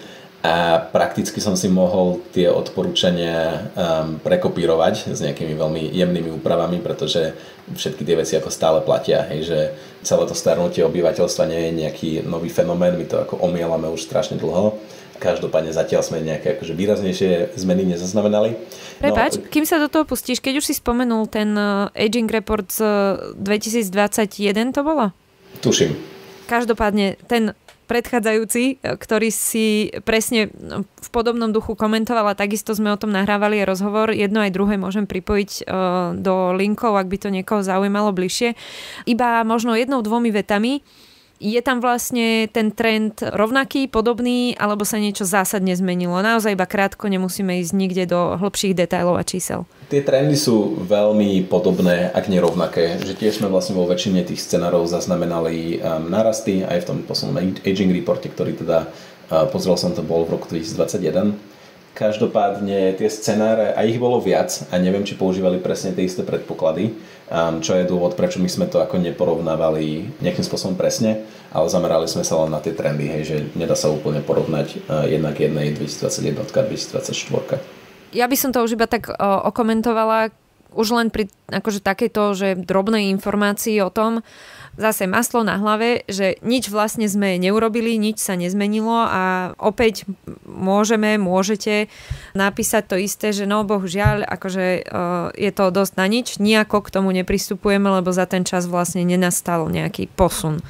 a prakticky som si mohol tie odporúčania um, prekopírovať s nejakými veľmi jemnými úpravami, pretože všetky tie veci ako stále platia. Hej, že celé to starnutie obyvateľstva nie je nejaký nový fenomén, my to ako omielame už strašne dlho. Každopádne zatiaľ sme nejaké akože výraznejšie zmeny nezaznamenali. Prepáč, no, kým sa do toho pustíš, keď už si spomenul ten uh, Aging Report z dvetisícdvadsaťjeden, to bolo? Tuším. Každopádne ten predchádzajúci, ktorý si presne v podobnom duchu komentoval a takisto sme o tom nahrávali rozhovor. Jedno aj druhé môžem pripojiť uh, do linkov, ak by to niekoho zaujímalo bližšie. Iba možno jednou, dvomi vetami. Je tam vlastne ten trend rovnaký, podobný, alebo sa niečo zásadne zmenilo? Naozaj iba krátko, nemusíme ísť nikde do hlbších detailov a čísel. Tie trendy sú veľmi podobné, ak nie rovnaké. Že tiež sme vlastne vo väčšine tých scenárov zaznamenali um, narasty, aj v tom poslednom Aging Reporte, ktorý teda, uh, pozrel som to, bol v roku dvetisícdvadsaťjeden. Každopádne tie scenáre, a ich bolo viac, a neviem, či používali presne tie isté predpoklady, um, čo je dôvod, prečo my sme to ako neporovnávali nejakým spôsobom presne, ale zamerali sme sa len na tie trendy, hej, že nedá sa úplne porovnať uh, jednak jednej dvetisícdvadsaťjeden a dvetisícdvadsaťštyri. Ja by som to už iba tak uh, okomentovala, už len pri akože takéto, že drobnej informácii o tom, zase maslo na hlave, že nič vlastne sme neurobili, nič sa nezmenilo a opäť môžeme, môžete napísať to isté, že no bohužiaľ, akože uh, je to dosť na nič, nijako k tomu nepristupujeme, lebo za ten čas vlastne nenastal nejaký posun.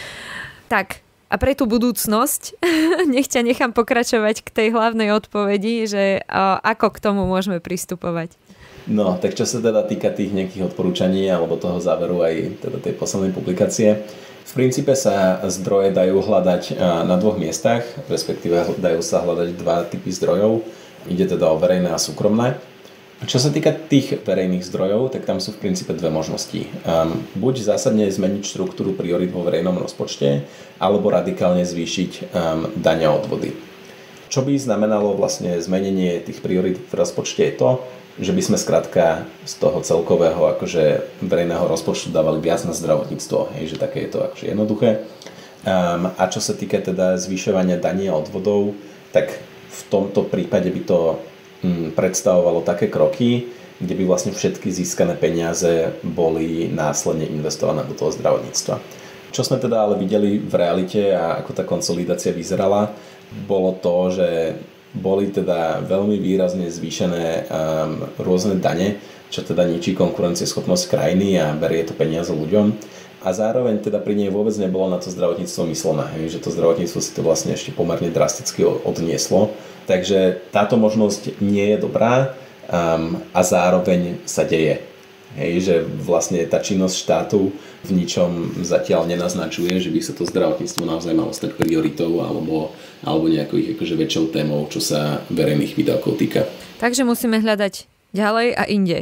Tak, a pre tú budúcnosť, nech ťa nechám pokračovať k tej hlavnej odpovedi, že uh, ako k tomu môžeme pristupovať. No, tak čo sa teda týka tých nejakých odporúčaní alebo toho záveru aj teda tej poslednej publikácie, v princípe sa zdroje dajú hľadať na dvoch miestach, respektíve dajú sa hľadať dva typy zdrojov. Ide teda o verejné a súkromné. Čo sa týka tých verejných zdrojov, tak tam sú v princípe dve možnosti. Um, buď zásadne zmeniť štruktúru priorit vo verejnom rozpočte, alebo radikálne zvýšiť um, dane a odvody. Čo by znamenalo vlastne zmenenie tých priorit v rozpočte je to, že by sme skrátka z toho celkového akože verejného rozpočtu dávali viac na zdravotníctvo, hej, že také je to akože jednoduché. Um, a čo sa týka teda zvyšovania daní a odvodov, tak v tomto prípade by to um, predstavovalo také kroky, kde by vlastne všetky získané peniaze boli následne investované do toho zdravotníctva. Čo sme teda ale videli v realite a ako tá konsolidácia vyzerala, bolo to, že boli teda veľmi výrazne zvýšené um, rôzne dane, čo teda ničí konkurencieschopnosť krajiny a berie to peniaze ľuďom. A zároveň teda pri nej vôbec nebolo na to zdravotníctvo myslené, že to zdravotníctvo si to vlastne ešte pomerne drasticky odnieslo. Takže táto možnosť nie je dobrá. um, a zároveň sa deje. Hej, že vlastne tá činnosť štátu v ničom zatiaľ nenaznačuje, že by sa to zdravotníctvo naozaj malo stať prioritou alebo, alebo nejakou ich akože väčšou témou, čo sa verejných výdavkov týka. Takže musíme hľadať ďalej a inde.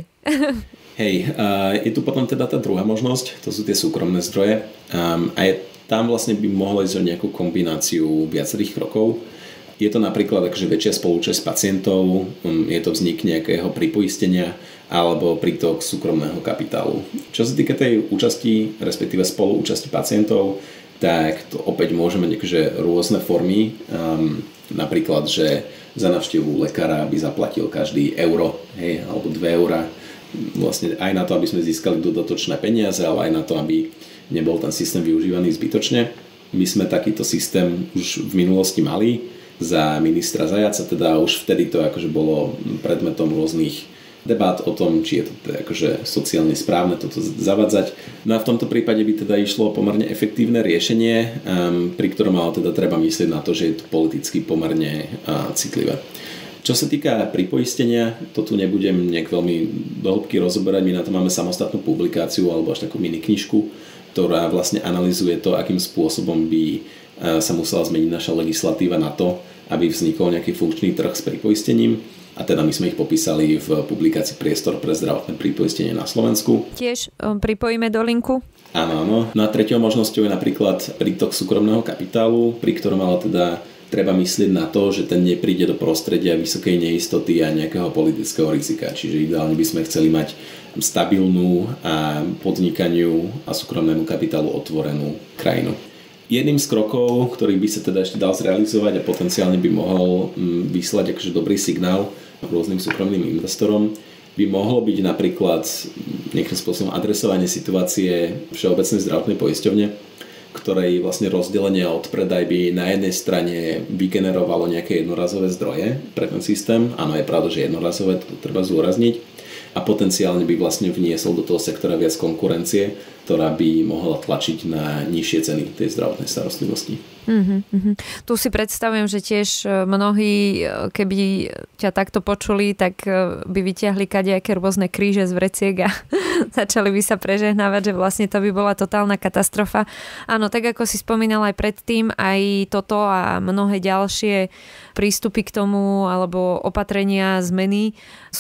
Hej, uh, je tu potom teda tá druhá možnosť, to sú tie súkromné zdroje um, a je, tam vlastne by mohlo ísť o nejakú kombináciu viacerých krokov. Je to napríklad akože väčšia spolúčasť pacientov, um, je to vznik nejakého pripoistenia alebo prítok súkromného kapitálu. Čo sa týka tej účasti, respektíve spoluúčasti pacientov, tak to opäť môže mať akože rôzne formy. Um, napríklad, že za návštevu lekára by zaplatil každý euro, hej, alebo dve eurá. Vlastne aj na to, aby sme získali dodatočné peniaze, ale aj na to, aby nebol ten systém využívaný zbytočne. My sme takýto systém už v minulosti mali za ministra Zajaca, teda už vtedy to akože bolo predmetom rôznych debát o tom, či je to teda akože sociálne správne toto zavádzať. No a v tomto prípade by teda išlo pomerne efektívne riešenie, um, pri ktorom ale teda treba myslieť na to, že je to politicky pomerne uh, citlivé. Čo sa týka pripoistenia, to tu nebudem nejak veľmi do hĺbky rozoberať, my na to máme samostatnú publikáciu alebo až takú mini knižku, ktorá vlastne analyzuje to, akým spôsobom by uh, sa musela zmeniť naša legislatíva na to, aby vznikol nejaký funkčný trh s pripoistením. A teda my sme ich popísali v publikácii Priestor pre zdravotné pripoistenie na Slovensku. Tiež um, pripojíme do linku. Áno, áno. No a treťou možnosťou je napríklad prítok súkromného kapitálu, pri ktorom ale teda treba myslieť na to, že ten nepríde do prostredia vysokej neistoty a nejakého politického rizika. Čiže ideálne by sme chceli mať stabilnú a podnikaniu a súkromnému kapitálu otvorenú krajinu. Jedným z krokov, ktorý by sa teda ešte dal zrealizovať a potenciálne by mohol vyslať akože dobrý signál rôznym súkromným investorom, by mohlo byť napríklad nejakým spôsobom adresovanie situácie Všeobecnej zdravotnej poisťovne, ktorej vlastne rozdelenie a odpredaj by na jednej strane vygenerovalo nejaké jednorazové zdroje pre ten systém. Áno, je pravda, že jednorazové, to treba zdôrazniť. A potenciálne by vlastne vniesol do toho sektora viac konkurencie, ktorá by mohla tlačiť na nižšie ceny tej zdravotnej starostlivosti. Mm-hmm. Tu si predstavujem, že tiež mnohí, keby ťa takto počuli, tak by vyťahli kadejaké rôzne kríže z vreciek a začali by sa prežehnávať, že vlastne to by bola totálna katastrofa. Áno, tak ako si spomínal aj predtým, aj toto a mnohé ďalšie prístupy k tomu alebo opatrenia, zmeny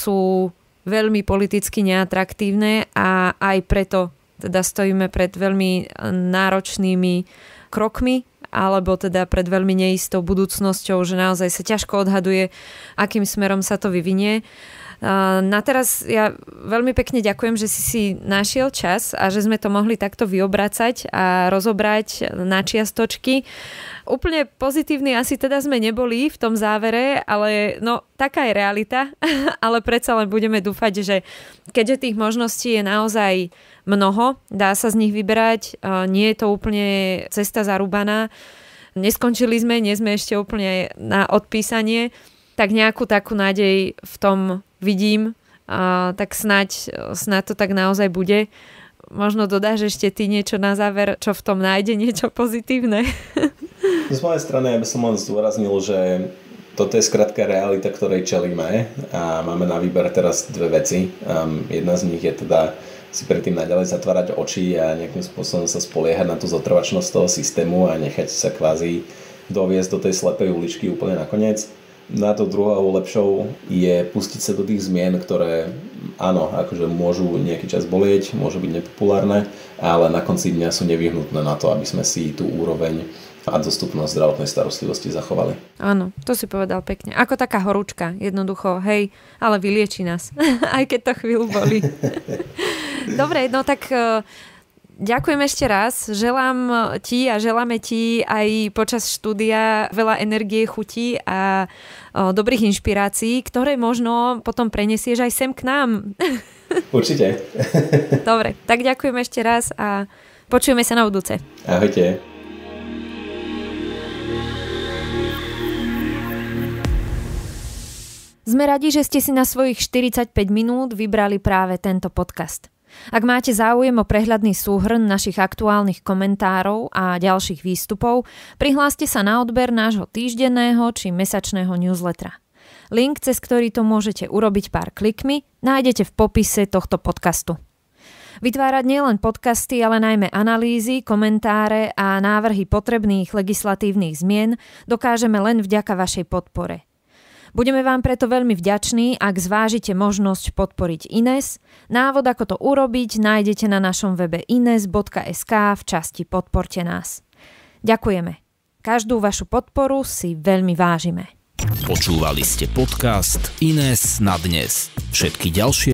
sú veľmi politicky neatraktívne a aj preto teda stojíme pred veľmi náročnými krokmi alebo teda pred veľmi neistou budúcnosťou, že naozaj sa ťažko odhaduje, akým smerom sa to vyvinie. Na teraz ja veľmi pekne ďakujem, že si si našiel čas a že sme to mohli takto vyobracať a rozobrať na čiastočky. Úplne pozitívni asi teda sme neboli v tom závere, ale no taká je realita, ale predsa len budeme dúfať, že keďže tých možností je naozaj mnoho, dá sa z nich vyberať, nie je to úplne cesta zarúbaná, neskončili sme, nie sme ešte úplne na odpísanie, tak nejakú takú nádej v tom vidím, a tak snáď, snáď to tak naozaj bude. Možno dodáš ešte ty niečo na záver, čo v tom nájde niečo pozitívne? Z mojej strany ja by som len zdôraznil, že toto je skrátka realita, ktorej čelíme a máme na výber teraz dve veci. Um, jedna z nich je teda si predtým naďalej zatvárať oči a nejakým spôsobom sa spoliehať na tú zotrvačnosť toho systému a nechať sa kvázi doviesť do tej slepej uličky úplne nakoniec. Na to druhou lepšou je pustiť sa do tých zmien, ktoré áno, akože môžu nejaký čas bolieť, môžu byť nepopulárne, ale na konci dňa sú nevyhnutné na to, aby sme si tú úroveň a dostupnosť zdravotnej starostlivosti zachovali. Áno, to si povedal pekne. Ako taká horúčka, jednoducho, hej, ale vylieči nás, aj keď to chvíľu boli. Dobre, no tak ďakujem ešte raz. Želám ti a želáme ti aj počas štúdia veľa energie, chutí a o, dobrých inšpirácií, ktoré možno potom prenesieš aj sem k nám. Určite. Dobre, tak ďakujem ešte raz a počujeme sa na budúce. Ahojte. Sme radi, že ste si na svojich štyridsaťpäť minút vybrali práve tento podcast. Ak máte záujem o prehľadný súhrn našich aktuálnych komentárov a ďalších výstupov, prihláste sa na odber nášho týždenného či mesačného newslettera. Link, cez ktorý to môžete urobiť pár klikmi, nájdete v popise tohto podcastu. Vytvárať nielen podcasty, ale najmä analýzy, komentáre a návrhy potrebných legislatívnych zmien dokážeme len vďaka vašej podpore. Budeme vám preto veľmi vďační, ak zvážite možnosť podporiť Ines. Návod, ako to urobiť, nájdete na našom webe ines bodka es ká v časti Podporte nás. Ďakujeme. Každú vašu podporu si veľmi vážime. Počúvali ste podcast Ines na dnes. Všetky ďalšie